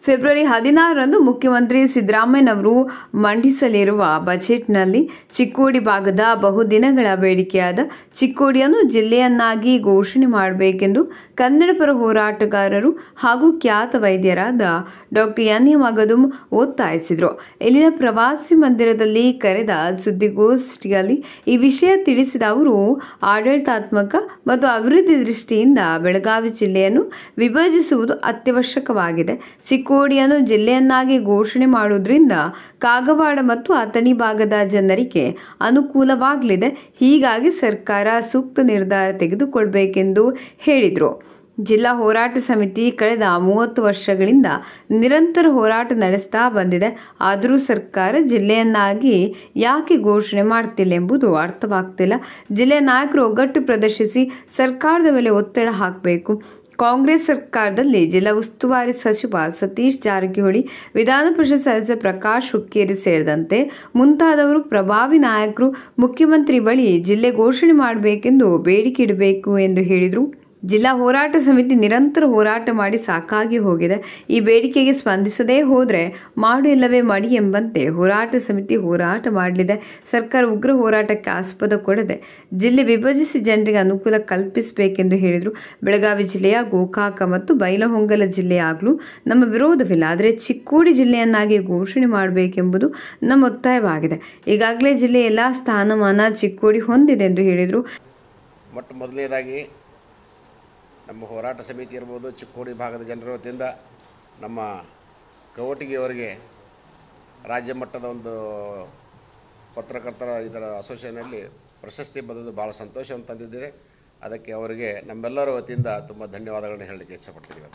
February 16ರಂದು ಮುಖ್ಯಮಂತ್ರಿ ಸಿದ್ದರಾಮಯ್ಯನವರು ಮಂಡಿಸಲಿರುವ ಬಜೆಟ್ನಲ್ಲಿ ಚಿಕ್ಕೋಡಿ ಭಾಗದ ಬಹುದಿನಗಳ ಬೇಡಿಕೆಯಾದ ಚಿಕ್ಕೋಡಿಯನ್ನು ಜಿಲ್ಲೆಯನ್ನಾಗಿ ಘೋಷಣೆ ಮಾಡಬೇಕೆಂದು ಕನ್ನಡಪರ ಹೋರಾಟಗಾರರು ಹಾಗೂ ಖ್ಯಾತ ವೈದ್ಯರಾದ ಡಾಕ್ಟರ್ ಎನ್ ಎ ಮಗದುಂ ಒತ್ತಾಯಿಸಿದರು. ಇಲ್ಲಿನ ಪ್ರವಾಸಿ ಮಂದಿರದಲ್ಲಿ ಕರೆದ ಸುದ್ದಿಗೋಷ್ಠಿಯಲ್ಲಿ ಈ ವಿಷಯ ತಿಳಿಸಿದ ಅವರು, ಆಡಳಿತಾತ್ಮಕ ಮತ್ತು ಅಭಿವೃದ್ಧಿ ದೃಷ್ಟಿಯಿಂದ ಬೆಳಗಾವಿ ಜಿಲ್ಲೆಯನ್ನು ವಿಭಜಿಸುವುದು ಅತ್ಯವಶ್ಯಕವಾಗಿದೆ. ಚಿಕ್ಕೋಡಿಯನ್ನು ಜಿಲ್ಲೆಯನ್ನಾಗಿ ಘೋಷಣೆ ಮಾಡುವುದರಿಂದ ಕಾಗವಾಡ ಮತ್ತು ಅಥಣಿ ಭಾಗದ ಜನರಿಗೆ ಅನುಕೂಲವಾಗಲಿದೆ. ಹೀಗಾಗಿ ಸರ್ಕಾರ ಸೂಕ್ತ ನಿರ್ಧಾರ ತೆಗೆದುಕೊಳ್ಳಬೇಕೆಂದು ಹೇಳಿದರು. ಜಿಲ್ಲಾ ಹೋರಾಟ ಸಮಿತಿ ಕಳೆದ 30 ವರ್ಷಗಳಿಂದ ನಿರಂತರ ಹೋರಾಟ ನಡೆಸ್ತಾ ಬಂದಿದೆ. ಆದರೂ ಸರ್ಕಾರ ಜಿಲ್ಲೆಯನ್ನಾಗಿ ಯಾಕೆ ಘೋಷಣೆ ಮಾಡ್ತಿಲ್ಲ ಎಂಬುದು ಅರ್ಥವಾಗ್ತಿಲ್ಲ. ಜಿಲ್ಲೆಯ ನಾಯಕರು ಒಗ್ಗಟ್ಟು ಪ್ರದರ್ಶಿಸಿ ಸರ್ಕಾರದ ಮೇಲೆ ಒತ್ತಡ ಹಾಕಬೇಕು. ಕಾಂಗ್ರೆಸ್ ಸರ್ಕಾರದಲ್ಲಿ ಜಿಲ್ಲಾ ಉಸ್ತುವಾರಿ ಸಚಿವ ಸತೀಶ್ ಜಾರಕಿಹೊಳಿ, ವಿಧಾನ ಪರಿಷತ್ ಸದಸ್ಯ ಪ್ರಕಾಶ್ ಹುಕ್ಕೇರಿ ಸೇರಿದಂತೆ ಮುಂತಾದವರು ಪ್ರಭಾವಿ ನಾಯಕರು ಮುಖ್ಯಮಂತ್ರಿ ಬಳಿ ಜಿಲ್ಲೆ ಘೋಷಣೆ ಮಾಡಬೇಕೆಂದು ಬೇಡಿಕೆ ಇಡಬೇಕು ಎಂದು ಹೇಳಿದರು. ಜಿಲ್ಲಾ ಹೋರಾಟ ಸಮಿತಿ ನಿರಂತರ ಹೋರಾಟ ಮಾಡಿ ಸಾಕಾಗಿ ಹೋಗಿದೆ. ಈ ಬೇಡಿಕೆಗೆ ಸ್ಪಂದಿಸದೇ ಹೋದರೆ ಮಾಡು ಇಲ್ಲವೇ ಮಡಿ ಎಂಬಂತೆ ಹೋರಾಟ ಸಮಿತಿ ಹೋರಾಟ ಮಾಡಲಿದೆ. ಸರ್ಕಾರ ಉಗ್ರ ಹೋರಾಟಕ್ಕೆ ಆಸ್ಪದ ಕೊಡದೆ ಜಿಲ್ಲೆ ವಿಭಜಿಸಿ ಜನರಿಗೆ ಅನುಕೂಲ ಕಲ್ಪಿಸಬೇಕೆಂದು ಹೇಳಿದರು. ಬೆಳಗಾವಿ ಜಿಲ್ಲೆಯ ಗೋಕಾಕ ಮತ್ತು ಬೈಲಹೊಂಗಲ ಜಿಲ್ಲೆಯಾಗಲೂ ನಮ್ಮ ವಿರೋಧವಿಲ್ಲ. ಆದರೆ ಚಿಕ್ಕೋಡಿ ಜಿಲ್ಲೆಯನ್ನಾಗಿ ಘೋಷಣೆ ಮಾಡಬೇಕೆಂಬುದು ನಮ್ಮ ಒತ್ತಾಯವಾಗಿದೆ. ಈಗಾಗಲೇ ಜಿಲ್ಲೆ ಎಲ್ಲ ಸ್ಥಾನಮಾನ ಚಿಕ್ಕೋಡಿ ಹೊಂದಿದೆ ಎಂದು ಹೇಳಿದರು. ಮೊದಲನೇದಾಗಿ ನಮ್ಮ ಹೋರಾಟ ಸಮಿತಿ ಇರ್ಬೋದು, ಚಿಕ್ಕೋಡಿ ಭಾಗದ ಜನರ ವತಿಯಿಂದ ನಮ್ಮ ಕವಟಗಿಯವರಿಗೆ ರಾಜ್ಯ ಮಟ್ಟದ ಒಂದು ಪತ್ರಕರ್ತರ ಇದರ ಅಸೋಸಿಯೇಷನಲ್ಲಿ ಪ್ರಶಸ್ತಿ ಬಂದದ್ದು ಭಾಳ ಸಂತೋಷವನ್ನು ತಂದಿದ್ದಿದೆ. ಅದಕ್ಕೆ ಅವರಿಗೆ ನಮ್ಮೆಲ್ಲರ ವತಿಯಿಂದ ತುಂಬ ಧನ್ಯವಾದಗಳನ್ನು ಹೇಳಲಿಕ್ಕೆ ಇಚ್ಛಪಡ್ತೀನಿ.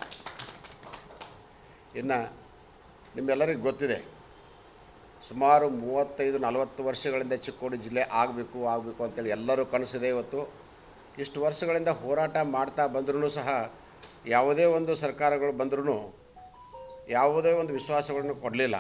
ಇನ್ನು ನಿಮ್ಮೆಲ್ಲರಿಗೂ ಗೊತ್ತಿದೆ, ಸುಮಾರು 35-40 ವರ್ಷಗಳಿಂದ ಚಿಕ್ಕೋಡಿ ಜಿಲ್ಲೆ ಆಗಬೇಕು ಅಂತೇಳಿ ಎಲ್ಲರೂ ಕನಸಿದೆ. ಇವತ್ತು ಇಷ್ಟು ವರ್ಷಗಳಿಂದ ಹೋರಾಟ ಮಾಡ್ತಾ ಬಂದ್ರೂ ಸಹ ಯಾವುದೇ ಒಂದು ಸರ್ಕಾರಗಳು ಬಂದ್ರೂ ಯಾವುದೇ ಒಂದು ವಿಶ್ವಾಸಗಳನ್ನು ಕೊಡಲಿಲ್ಲ.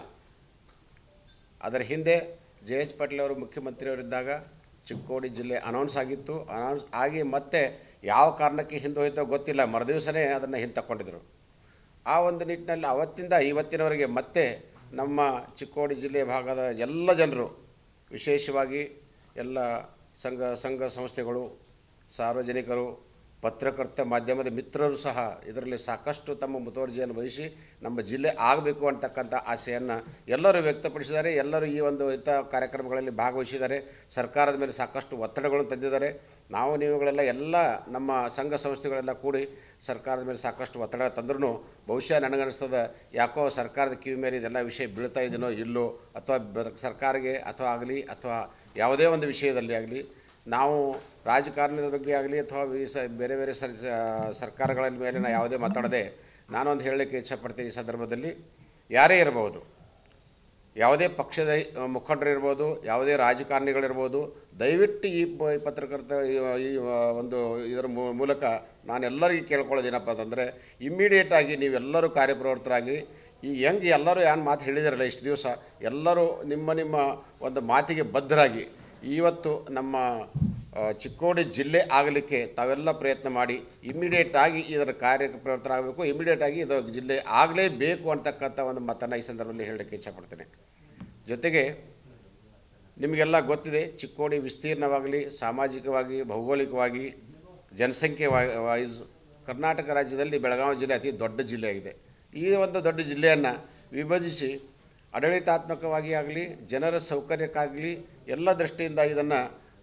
ಅದರ ಹಿಂದೆ JH ಪಾಟೀಲ್ ಅವರು ಮುಖ್ಯಮಂತ್ರಿಯವರಿದ್ದಾಗ ಚಿಕ್ಕೋಡಿ ಜಿಲ್ಲೆ ಅನೌನ್ಸ್ ಆಗಿತ್ತು. ಅನೌನ್ಸ್ ಆಗಿ ಮತ್ತೆ ಯಾವ ಕಾರಣಕ್ಕೆ ಹಿಂದೆ ಹೋಯ್ತೋ ಗೊತ್ತಿಲ್ಲ, ಮರುದಿವಸನೇ ಅದನ್ನು ಹಿಂತಕ್ಕೊಂಡಿದ್ರು. ಆ ಒಂದು ನಿಟ್ಟಿನಲ್ಲಿ ಅವತ್ತಿಂದ ಇವತ್ತಿನವರೆಗೆ ಮತ್ತೆ ನಮ್ಮ ಚಿಕ್ಕೋಡಿ ಜಿಲ್ಲೆ ಭಾಗದ ಎಲ್ಲ ಜನರು, ವಿಶೇಷವಾಗಿ ಎಲ್ಲ ಸಂಘ ಸಂಸ್ಥೆಗಳು, ಸಾರ್ವಜನಿಕರು, ಪತ್ರಕರ್ತ ಮಾಧ್ಯಮದ ಮಿತ್ರರು ಸಹ ಇದರಲ್ಲಿ ಸಾಕಷ್ಟು ತಮ್ಮ ಮುತುವರ್ಜಿಯನ್ನು ವಹಿಸಿ ನಮ್ಮ ಜಿಲ್ಲೆ ಆಗಬೇಕು ಅಂತಕ್ಕಂಥ ಆಸೆಯನ್ನು ಎಲ್ಲರೂ ವ್ಯಕ್ತಪಡಿಸಿದ್ದಾರೆ. ಎಲ್ಲರೂ ಈ ಒಂದು ಇಂಥ ಕಾರ್ಯಕ್ರಮಗಳಲ್ಲಿ ಭಾಗವಹಿಸಿದ್ದಾರೆ. ಸರ್ಕಾರದ ಮೇಲೆ ಸಾಕಷ್ಟು ಒತ್ತಡಗಳನ್ನು ತಂದಿದ್ದಾರೆ. ನೀವುಗಳೆಲ್ಲ ಎಲ್ಲ ನಮ್ಮ ಸಂಘ ಸಂಸ್ಥೆಗಳೆಲ್ಲ ಕೂಡಿ ಸರ್ಕಾರದ ಮೇಲೆ ಸಾಕಷ್ಟು ಒತ್ತಡ ತಂದ್ರೂ ಬಹುಶಃ ನನಗನ್ನಿಸ್ತದೆ ಯಾಕೋ ಸರ್ಕಾರದ ಕಿವಿ ಮೇಲೆ ಇದೆಲ್ಲ ವಿಷಯ ಬೀಳ್ತಾ ಇದೆಯೋ ಇಲ್ಲೋ, ಅಥವಾ ಸರ್ಕಾರಕ್ಕೆ ಆಗಲಿ ಅಥವಾ ಯಾವುದೇ ಒಂದು ವಿಷಯದಲ್ಲಿ ಆಗಲಿ ನಾವು ರಾಜಕಾರಣದ ಬಗ್ಗೆ ಆಗಲಿ ಅಥವಾ ಬೇರೆ ಬೇರೆ ಸರ್ಕಾರಗಳ ಮೇಲೆ ಯಾವುದೇ ಮಾತಾಡದೆ ನಾನೊಂದು ಹೇಳಲಿಕ್ಕೆ ಇಚ್ಛಪಡ್ತೀನಿ. ಈ ಸಂದರ್ಭದಲ್ಲಿ ಯಾರೇ ಇರಬಹುದು, ಯಾವುದೇ ಪಕ್ಷದ ಮುಖಂಡರಿರ್ಬೋದು, ಯಾವುದೇ ರಾಜಕಾರಣಿಗಳಿರ್ಬೋದು, ದಯವಿಟ್ಟು ಈ ಪತ್ರಕರ್ತ ಈ ಒಂದು ಇದರ ಮೂಲಕ ನಾನೆಲ್ಲರಿಗೂ ಕೇಳ್ಕೊಳ್ಳೋದೇನಪ್ಪ ಅಂತಂದರೆ, ಇಮ್ಮಿಡಿಯೇಟಾಗಿ ನೀವೆಲ್ಲರೂ ಕಾರ್ಯಪ್ರವೃತ್ತರಾಗಿ ಈ ಎಲ್ಲರೂ ಏನು ಮಾತು ಹೇಳಿದಾರಲ್ಲ ಇಷ್ಟು ದಿವಸ, ಎಲ್ಲರೂ ನಿಮ್ಮ ಒಂದು ಮಾತಿಗೆ ಬದ್ಧರಾಗಿ ಇವತ್ತು ನಮ್ಮ ಚಿಕ್ಕೋಡಿ ಜಿಲ್ಲೆ ಆಗಲಿಕ್ಕೆ ತಾವೆಲ್ಲ ಪ್ರಯತ್ನ ಮಾಡಿ ಇಮ್ಮಿಡಿಯೇಟಾಗಿ ಇದರ ಕಾರ್ಯಪ್ರವೃತ್ತರಾಗಬೇಕು. ಇಮ್ಮಿಡಿಯೇಟಾಗಿ ಇದು ಜಿಲ್ಲೆ ಆಗಲೇಬೇಕು ಅಂತಕ್ಕಂಥ ಒಂದು ಮಾತನ್ನು ಈ ಸಂದರ್ಭದಲ್ಲಿ ಹೇಳಲಿಕ್ಕೆ ಇಚ್ಛಪಡ್ತೇನೆ. ಜೊತೆಗೆ ನಿಮಗೆಲ್ಲ ಗೊತ್ತಿದೆ, ಚಿಕ್ಕೋಡಿ ವಿಸ್ತೀರ್ಣವಾಗಲಿ, ಸಾಮಾಜಿಕವಾಗಿ, ಭೌಗೋಳಿಕವಾಗಿ, ಜನಸಂಖ್ಯೆ ವೈಸ್ ಕರ್ನಾಟಕ ರಾಜ್ಯದಲ್ಲಿ ಬೆಳಗಾವಿ ಜಿಲ್ಲೆ ಅತಿ ದೊಡ್ಡ ಜಿಲ್ಲೆಯಾಗಿದೆ. ಈ ಒಂದು ದೊಡ್ಡ ಜಿಲ್ಲೆಯನ್ನು ವಿಭಜಿಸಿ ಆಡಳಿತಾತ್ಮಕವಾಗಿ ಆಗಲಿ, ಜನರ ಸೌಕರ್ಯಕ್ಕಾಗಲಿ ಎಲ್ಲ ದೃಷ್ಟಿಯಿಂದ ಇದನ್ನು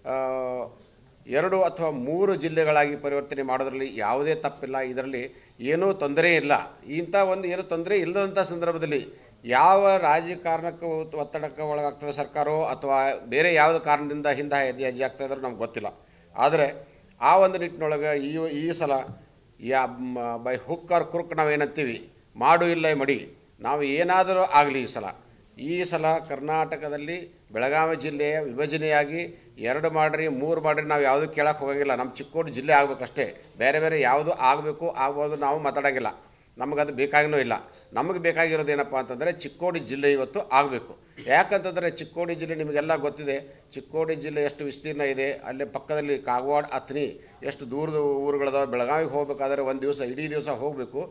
2 ಅಥವಾ 3 ಜಿಲ್ಲೆಗಳಾಗಿ ಪರಿವರ್ತನೆ ಮಾಡೋದರಲ್ಲಿ ಯಾವುದೇ ತಪ್ಪಿಲ್ಲ. ಇದರಲ್ಲಿ ಏನೂ ತೊಂದರೆ ಇಲ್ಲ. ಇಂಥ ಒಂದು ಏನೂ ತೊಂದರೆ ಇಲ್ಲದಂಥ ಸಂದರ್ಭದಲ್ಲಿ ಯಾವ ರಾಜಕಾರಣಕ್ಕೆ ಒತ್ತಡಕ್ಕೆ ಒಳಗಾಗ್ತದೆ ಸರ್ಕಾರವೋ ಅಥವಾ ಬೇರೆ ಯಾವುದೇ ಕಾರಣದಿಂದ ಹಿಂದೆ ಹೆಜ್ಜೆ ಆಗ್ತಾ ಇದ್ರೂ ನಮ್ಗೆ ಗೊತ್ತಿಲ್ಲ. ಆದರೆ ಆ ಒಂದು ನಿಟ್ಟಿನೊಳಗೆ ಈ ಸಲ ಬೈ ಹುಕ್ ಆರ್ ಕ್ರುಕ್ ನಾವೇನಂತೀವಿ, ಮಾಡು ಇಲ್ಲ ಮಡಿ, ನಾವು ಏನಾದರೂ ಆಗಲಿ ಈ ಸಲ ಕರ್ನಾಟಕದಲ್ಲಿ ಬೆಳಗಾವಿ ಜಿಲ್ಲೆಯ ವಿಭಜನೆಯಾಗಿ 2 ಮಾಡ್ರಿ 3 ಮಾಡ್ರಿ ನಾವು ಯಾವುದೂ ಕೇಳಕ್ಕೆ ಹೋಗಂಗಿಲ್ಲ. ನಮ್ಮ ಚಿಕ್ಕೋಡಿ ಜಿಲ್ಲೆ ಆಗಬೇಕಷ್ಟೇ. ಬೇರೆ ಯಾವುದು ಆಗಬೇಕು ಆಗ್ಬೋದು ನಾವು ಮಾತಾಡೋಂಗಿಲ್ಲ. ನಮಗದು ಬೇಕಾಗಿನೂ ಇಲ್ಲ. ನಮಗೆ ಬೇಕಾಗಿರೋದು ಏನಪ್ಪ ಅಂತಂದರೆ ಚಿಕ್ಕೋಡಿ ಜಿಲ್ಲೆ ಇವತ್ತು ಆಗಬೇಕು. ಯಾಕಂತಂದರೆ ಚಿಕ್ಕೋಡಿ ಜಿಲ್ಲೆ ನಿಮಗೆಲ್ಲ ಗೊತ್ತಿದೆ. ಚಿಕ್ಕೋಡಿ ಜಿಲ್ಲೆ ಎಷ್ಟು ವಿಸ್ತೀರ್ಣ ಇದೆ. ಅಲ್ಲೇ ಪಕ್ಕದಲ್ಲಿ ಕಾಗವಾಡ, ಅಥಣಿ ಎಷ್ಟು ದೂರದ ಊರುಗಳದಾವೆ. ಬೆಳಗಾವಿಗೆ ಹೋಗಬೇಕಾದ್ರೆ ಒಂದು ದಿವಸ ಇಡೀ ದಿವಸ ಹೋಗಬೇಕು.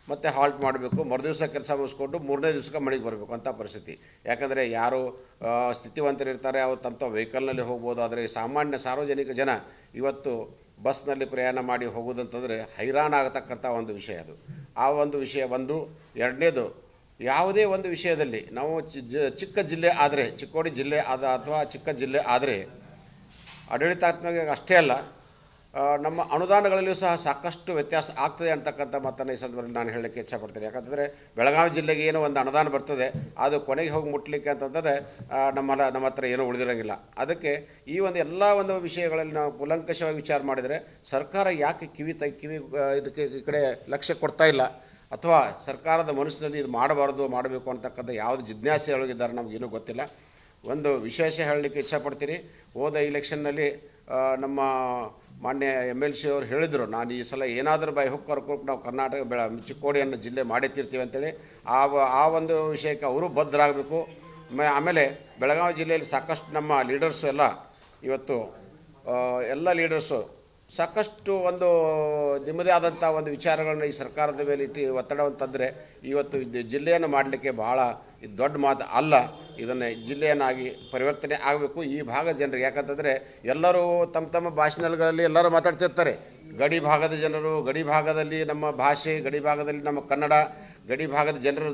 ಮತ್ತು ಹಾಲ್ಟ್ ಮಾಡಬೇಕು, ಮರುದಿವಸ ಕೆಲಸ ಮುಗಿಸ್ಕೊಂಡು 3ನೇ ದಿವಸಕ್ಕೆ ಮನೆಗೆ ಬರಬೇಕು ಅಂತ ಪರಿಸ್ಥಿತಿ. ಯಾಕಂದರೆ ಯಾರು ಸ್ಥಿತಿವಂತರಿರ್ತಾರೆ ಅವ್ರು ತಮ್ಮ ವೆಹಿಕಲ್ನಲ್ಲಿ ಹೋಗ್ಬೋದು. ಆದರೆ ಸಾಮಾನ್ಯ ಸಾರ್ವಜನಿಕ ಜನ ಇವತ್ತು ಬಸ್ನಲ್ಲಿ ಪ್ರಯಾಣ ಮಾಡಿ ಹೋಗೋದಂತಂದರೆ ಹೈರಾಣ ಆಗತಕ್ಕಂಥ ಒಂದು ವಿಷಯ ಅದು. ಆ ಒಂದು ವಿಷಯ ಒಂದು. ಎರಡನೇದು, ಯಾವುದೇ ಒಂದು ವಿಷಯದಲ್ಲಿ ನಾವು ಚಿಕ್ಕ ಜಿಲ್ಲೆ ಆದರೆ, ಚಿಕ್ಕೋಡಿ ಜಿಲ್ಲೆ ಅಥವಾ ಚಿಕ್ಕ ಜಿಲ್ಲೆ ಆದರೆ ಆಡಳಿತಾತ್ಮಕ ಅಷ್ಟೇ ಅಲ್ಲ, ನಮ್ಮ ಅನುದಾನಗಳಲ್ಲಿಯೂ ಸಹ ಸಾಕಷ್ಟು ವ್ಯತ್ಯಾಸ ಆಗ್ತದೆ ಅಂತಕ್ಕಂಥ ಮಾತನ್ನು ಈ ಸಂದರ್ಭದಲ್ಲಿ ನಾನು ಹೇಳಲಿಕ್ಕೆ ಇಚ್ಛಪಡ್ತೀನಿ. ಯಾಕಂತಂದರೆ ಬೆಳಗಾವಿ ಜಿಲ್ಲೆಗೆ ಏನೋ ಒಂದು ಅನುದಾನ ಬರ್ತದೆ, ಅದು ಕೊನೆಗೆ ಹೋಗಿ ಮುಟ್ಲಿಕ್ಕೆ ಅಂತಂದರೆ ನಮ್ಮ ಹತ್ರ ಏನೂ ಉಳಿದಿರೋಂಗಿಲ್ಲ. ಅದಕ್ಕೆ ಈ ಒಂದು ಎಲ್ಲ ಒಂದು ವಿಷಯಗಳಲ್ಲಿ ನಾವು ಕೂಲಂಕಷವಾಗಿ ವಿಚಾರ ಮಾಡಿದರೆ ಸರ್ಕಾರ ಯಾಕೆ ಕಿವಿ ಇದಕ್ಕೆ ಈ ಕಡೆ ಲಕ್ಷ್ಯ ಕೊಡ್ತಾ ಇಲ್ಲ, ಅಥವಾ ಸರ್ಕಾರದ ಮನಸ್ಸಿನಲ್ಲಿ ಇದು ಮಾಡಬೇಕು ಅಂತಕ್ಕಂಥ ಯಾವುದು ಜಿಜ್ಞಾಸೆ ಒಳಗಿದ್ದಾರೆ ನಮಗೇನೂ ಗೊತ್ತಿಲ್ಲ. ಒಂದು ವಿಶೇಷ ಹೇಳಲಿಕ್ಕೆ ಇಚ್ಛಪಡ್ತೀನಿ. ಹೋದ ಇಲೆಕ್ಷನ್ನಲ್ಲಿ ನಮ್ಮ ಮಾನ್ಯ MLC ಅವರು ಹೇಳಿದರು, ನಾನು ಈ ಸಲ ಏನಾದರೂ ಬೈ ಹುಕ್ ಕರ್ಕೊಂಡು ನಾವು ಕರ್ನಾಟಕ ಚಿಕ್ಕೋಡಿಯನ್ನು ಜಿಲ್ಲೆ ಮಾಡಿರ್ತೀವಿ ಅಂತೇಳಿ. ಆ ಒಂದು ವಿಷಯಕ್ಕೆ ಅವರು ಬದ್ಧರಾಗಬೇಕು. ಆಮೇಲೆ ಬೆಳಗಾವಿ ಜಿಲ್ಲೆಯಲ್ಲಿ ಸಾಕಷ್ಟು ನಮ್ಮ ಲೀಡರ್ಸು ಎಲ್ಲ ಇವತ್ತು ಎಲ್ಲ ಲೀಡರ್ಸು ಸಾಕಷ್ಟು ಒಂದು ನಿಮ್ಮದೇ ಆದಂಥ ಒಂದು ವಿಚಾರಗಳನ್ನ ಈ ಸರ್ಕಾರದ ಮೇಲೆ ಇಟ್ಟು ಒತ್ತಡವನ್ನು ತಂದರೆ ಇವತ್ತು ಜಿಲ್ಲೆಯನ್ನು ಮಾಡಲಿಕ್ಕೆ ಭಾಳ ಇದು ದೊಡ್ಡ ಮಾತು ಅಲ್ಲ. ಇದನ್ನು ಜಿಲ್ಲೆಯನ್ನಾಗಿ ಪರಿವರ್ತನೆ ಆಗಬೇಕು ಈ ಭಾಗದ ಜನರಿಗೆ. ಯಾಕಂತಂದರೆ ಎಲ್ಲರೂ ತಮ್ಮ ಭಾಷಣಗಳಲ್ಲಿ ಎಲ್ಲರೂ ಮಾತಾಡ್ತಿರ್ತಾರೆ. ಗಡಿ ಭಾಗದ ಜನರು, ಗಡಿ ಭಾಗದಲ್ಲಿ ನಮ್ಮ ಭಾಷೆ, ಗಡಿ ಭಾಗದಲ್ಲಿ ನಮ್ಮ ಕನ್ನಡ, ಗಡಿ ಭಾಗದ ಜನರು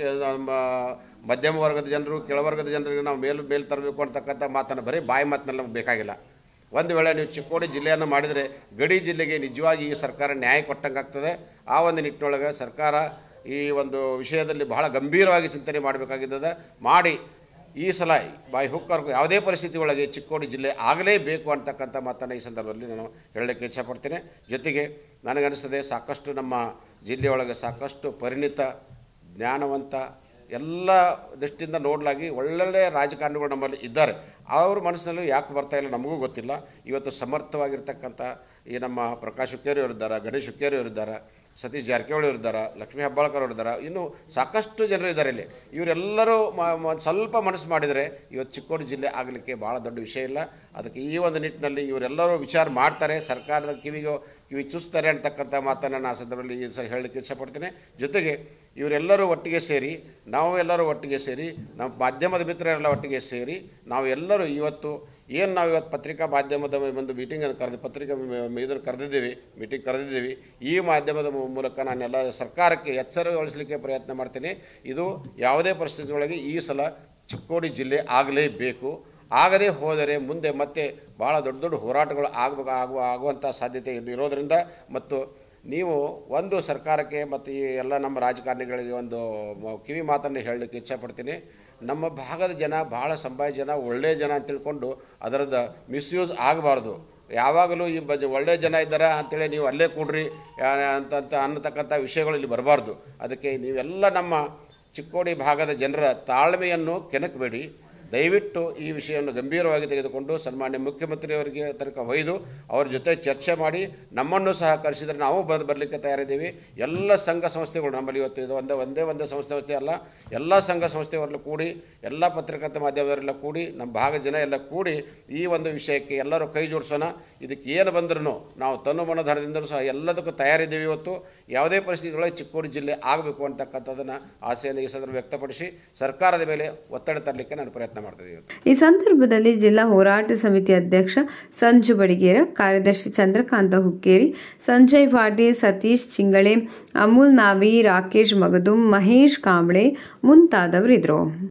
ಮಧ್ಯಮ ವರ್ಗದ ಜನರು, ಕೆಳವರ್ಗದ ಜನರಿಗೆ ನಾವು ಮೇಲು ತರಬೇಕು ಅಂತಕ್ಕಂಥ ಮಾತನ್ನು ಬರೀ ಬಾಯಿ ಮಾತಿನಲ್ಲಿ ನಮ್ಗೆ ಬೇಕಾಗಿಲ್ಲ. ಒಂದು ವೇಳೆ ನೀವು ಚಿಕ್ಕೋಡಿ ಜಿಲ್ಲೆಯನ್ನು ಮಾಡಿದರೆ ಗಡಿ ಜಿಲ್ಲೆಗೆ ನಿಜವಾಗಿ ಈ ಸರ್ಕಾರ ನ್ಯಾಯ ಕೊಟ್ಟಂಗೆ ಆಗ್ತದೆ. ಆ ಒಂದು ನಿಟ್ಟಿನೊಳಗೆ ಸರ್ಕಾರ ಈ ಒಂದು ವಿಷಯದಲ್ಲಿ ಬಹಳ ಗಂಭೀರವಾಗಿ ಚಿಂತನೆ ಮಾಡಬೇಕಾಗಿದ್ದದ. ಮಾಡಿ ಈ ಸಲ ಬಾಯಿ ಹುಕ್ಕರ್ಗೂ ಯಾವುದೇ ಪರಿಸ್ಥಿತಿ ಒಳಗೆ ಚಿಕ್ಕೋಡಿ ಜಿಲ್ಲೆ ಆಗಲೇಬೇಕು ಅಂತಕ್ಕಂಥ ಮಾತನ್ನು ಈ ಸಂದರ್ಭದಲ್ಲಿ ನಾನು ಹೇಳಲಿಕ್ಕೆ ಇಚ್ಛಪಡ್ತೇನೆ. ಜೊತೆಗೆ ನನಗನ್ನಿಸ್ತದೆ ಸಾಕಷ್ಟು ನಮ್ಮ ಜಿಲ್ಲೆಯೊಳಗೆ ಸಾಕಷ್ಟು ಪರಿಣಿತ, ಜ್ಞಾನವಂತ, ಎಲ್ಲ ದೃಷ್ಟಿಯಿಂದ ನೋಡಲಾಗಿ ಒಳ್ಳೊಳ್ಳೆಯ ರಾಜಕಾರಣಿಗಳು ನಮ್ಮಲ್ಲಿ ಇದ್ದಾರೆ. ಅವ್ರ ಮನಸ್ಸಿನಲ್ಲೂ ಯಾಕೆ ಬರ್ತಾಯಿಲ್ಲ ನಮಗೂ ಗೊತ್ತಿಲ್ಲ. ಇವತ್ತು ಸಮರ್ಥವಾಗಿರ್ತಕ್ಕಂಥ ಈ ನಮ್ಮ ಪ್ರಕಾಶ್ ಹುಕ್ಕೇರಿ ಅವರಿದ್ದಾರೆ, ಗಣೇಶ್ ಹುಕ್ಕೇರಿ ಅವರಿದ್ದಾರೆ, ಸತೀಶ್ ಜಾರಕಿಹೊಳಿ ಅವರಿದ್ದಾರೆ, ಲಕ್ಷ್ಮೀ ಹೆಬ್ಬಾಳ್ಕರ್ ಅವರಿದ್ದಾರೆ, ಇನ್ನೂ ಸಾಕಷ್ಟು ಜನರು ಇದ್ದಾರೆ ಇಲ್ಲಿ. ಇವರೆಲ್ಲರೂ ಸ್ವಲ್ಪ ಮನಸ್ಸು ಮಾಡಿದರೆ ಇವತ್ತು ಚಿಕ್ಕೋಡಿ ಜಿಲ್ಲೆ ಆಗಲಿಕ್ಕೆ ಭಾಳ ದೊಡ್ಡ ವಿಷಯ ಇಲ್ಲ. ಅದಕ್ಕೆ ಈ ಒಂದು ನಿಟ್ಟಿನಲ್ಲಿ ಇವರೆಲ್ಲರೂ ವಿಚಾರ ಮಾಡ್ತಾರೆ, ಸರ್ಕಾರದ ಕಿವಿ ಚುಸ್ತಾರೆ ಅಂತಕ್ಕಂಥ ಮಾತನ್ನು ನಾನು ಸಂದರ್ಭದಲ್ಲಿ ಈ ಸಲ ಹೇಳಲಿಕ್ಕೆ ಇಷ್ಟಪಡ್ತೀನಿ. ಜೊತೆಗೆ ಇವರೆಲ್ಲರೂ ಒಟ್ಟಿಗೆ ಸೇರಿ, ನಾವು ಎಲ್ಲರೂ ಒಟ್ಟಿಗೆ ಸೇರಿ, ನಮ್ಮ ಮಾಧ್ಯಮದ ಮಿತ್ರರೆಲ್ಲ ಒಟ್ಟಿಗೆ ಸೇರಿ ನಾವು ಎಲ್ಲರೂ ಇವತ್ತು ನಾವು ಇವತ್ತು ಪತ್ರಿಕಾ ಮಾಧ್ಯಮದ ಒಂದು ಮೀಟಿಂಗನ್ನು ಇದನ್ನು ಕರೆದಿದ್ದೀವಿ. ಈ ಮಾಧ್ಯಮದ ಮೂಲಕ ನಾನೆಲ್ಲ ಸರ್ಕಾರಕ್ಕೆ ಎಚ್ಚರಗೊಳಿಸಲಿಕ್ಕೆ ಪ್ರಯತ್ನ ಮಾಡ್ತೀನಿ. ಇದು ಯಾವುದೇ ಪರಿಸ್ಥಿತಿಯೊಳಗೆ ಈ ಸಲ ಚಿಕ್ಕೋಡಿ ಜಿಲ್ಲೆ ಆಗಲೇಬೇಕು. ಆಗದೇ ಹೋದರೆ ಮುಂದೆ ಮತ್ತೆ ಭಾಳ ದೊಡ್ಡ ಹೋರಾಟಗಳು ಆಗುವಂಥ ಸಾಧ್ಯತೆ ಇರೋದರಿಂದ, ಮತ್ತು ನೀವು ಒಂದು ಸರ್ಕಾರಕ್ಕೆ ಮತ್ತು ಈ ಎಲ್ಲ ನಮ್ಮ ರಾಜಕಾರಣಿಗಳಿಗೆ ಒಂದು ಕಿವಿ ಮಾತನ್ನು ಹೇಳಲಿಕ್ಕೆ ಇಚ್ಛಪಡ್ತೀನಿ. ನಮ್ಮ ಭಾಗದ ಜನ ಭಾಳ ಸಂಭಾವ್ಯ ಜನ, ಒಳ್ಳೆಯ ಜನ ಅಂತ ತಿಳ್ಕೊಂಡು ಅದರದ್ದು ಮಿಸ್ಯೂಸ್ ಆಗಬಾರ್ದು. ಯಾವಾಗಲೂ ಈ ಒಳ್ಳೆಯ ಜನ ಇದ್ದಾರೆ ಅಂಥೇಳಿ ನೀವು ಅಲ್ಲೇ ಕೂಡ್ರಿ ಅನ್ನತಕ್ಕಂಥ ವಿಷಯಗಳು ಇಲ್ಲಿ ಬರಬಾರ್ದು. ಅದಕ್ಕೆ ನೀವೆಲ್ಲ ನಮ್ಮ ಚಿಕ್ಕೋಡಿ ಭಾಗದ ಜನರ ತಾಳ್ಮೆಯನ್ನು ಕೆಣಕಬೇಡಿ. ದಯವಿಟ್ಟು ಈ ವಿಷಯವನ್ನು ಗಂಭೀರವಾಗಿ ತೆಗೆದುಕೊಂಡು ಸನ್ಮಾನ್ಯ ಮುಖ್ಯಮಂತ್ರಿಯವರಿಗೆ ತನಕ ಒಯ್ದು ಅವ್ರ ಜೊತೆ ಚರ್ಚೆ ಮಾಡಿ ನಮ್ಮನ್ನು ಸಹ ಕರೆಸಿದರೆ ನಾವು ಬರಲಿಕ್ಕೆ ತಯಾರಿದ್ದೀವಿ. ಎಲ್ಲ ಸಂಘ ಸಂಸ್ಥೆಗಳು ನಮ್ಮಲ್ಲಿ ಇವತ್ತು ಇದು ಒಂದೇ ಸಂಸ್ಥೆ ಅಲ್ಲ, ಎಲ್ಲ ಸಂಘ ಸಂಸ್ಥೆಯವರೆಲ್ಲ ಕೂಡಿ, ಎಲ್ಲ ಪತ್ರಕರ್ತ ಮಾಧ್ಯಮದವರೆಲ್ಲ ಕೂಡಿ, ನಮ್ಮ ಭಾಗ ಜನ ಎಲ್ಲ ಕೂಡಿ ಈ ಒಂದು ವಿಷಯಕ್ಕೆ ಎಲ್ಲರೂ ಕೈ ಜೋಡಿಸೋಣ. ಇದಕ್ಕೆ ಏನು ಬಂದ್ರೂ ನಾವು ತನು ಮನೋಧನದಿಂದಲೂ ಸಹ ಎಲ್ಲದಕ್ಕೂ ತಯಾರಿದ್ದೀವಿ. ಇವತ್ತು ಯಾವುದೇ ಪರಿಸ್ಥಿತಿಯೊಳಗೆ ಚಿಕ್ಕೋಡಿ ಜಿಲ್ಲೆ ಆಗಬೇಕು ಅಂತಕ್ಕಂಥದ್ದನ್ನು ಆಸೆಯನ್ನು ಈ ಸಂದರ್ಭ ವ್ಯಕ್ತಪಡಿಸಿ ಸರ್ಕಾರದ ಮೇಲೆ ಒತ್ತಡ ತರಲಿಕ್ಕೆ ನಾನು ಪ್ರಯತ್ನ ಮಾಡ್ತಿದ್ದೀವಿ. ಈ ಸಂದರ್ಭದಲ್ಲಿ ಜಿಲ್ಲಾ ಹೋರಾಟ ಸಮಿತಿ ಅಧ್ಯಕ್ಷ ಸಂಜು ಬಡಿಗೇರ, ಕಾರ್ಯದರ್ಶಿ ಚಂದ್ರಕಾಂತ ಹುಕ್ಕೇರಿ, ಸಂಜಯ್ ಪಾಟೀಲ್, ಸತೀಶ್ ಚಿಂಗಳೆ, ಅಮೂಲ್ ನಾವಿ, ರಾಕೇಶ್ ಮಗದುಂ, ಮಹೇಶ್ ಕಾಂಬಳೆ ಮುಂತಾದವರಿದ್ದರು.